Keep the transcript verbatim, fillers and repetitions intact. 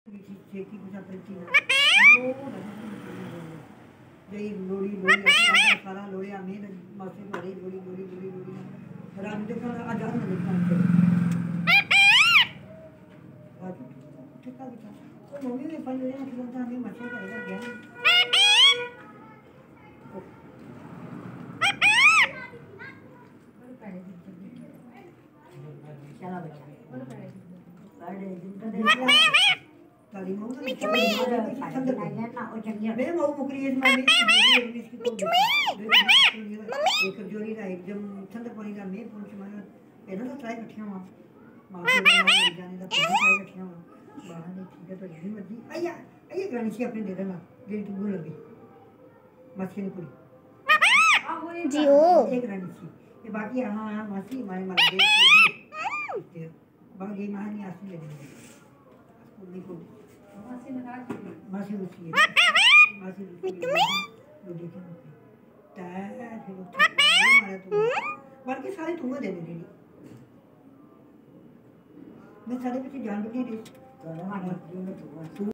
छेकी कुछ अपनी जई लोड़ी लोड़ी सारा लोड़ी आने मासे बड़ी लोड़ी लोड़ी लोड़ी लोड़ी रात देखा आजाद में देखा आज ठेका दिखा तो मम्मी ने पहले ना कि बोलता हमें मछली करेगा क्या चला बच्चा तारी मऊ ना मिठू में ठंडा लगा ना और चंगी मैं मऊ मुकरी इस मम्मी इसकी मिठू में एक जोड़ी ना एकदम ठंडा पानी का मैं पूछ मारा ये ना ट्राई रखिया वहां मां के जाने का ट्राई रखिया वहां बाहर नहीं ठीक है तो यही मत आया आया ग्रानी से अपने दे देना गेट टू लगी मछली पूरी जी ओ एक रानी सी ये बाकी हां हां मासी हमारे मार दे बाकी मां नहीं आसी ले पूरी को मासी ने कहा मासी उसी है मासी मिठू में वो देखे ता फिर मारा तू बाकी सारी तुम दे दे रही मैं सारे पीछे जान भी नहीं रही